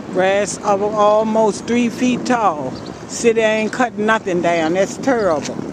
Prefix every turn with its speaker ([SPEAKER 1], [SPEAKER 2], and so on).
[SPEAKER 1] Grass of almost 3 feet tall. City ain't cutting nothing down. That's terrible.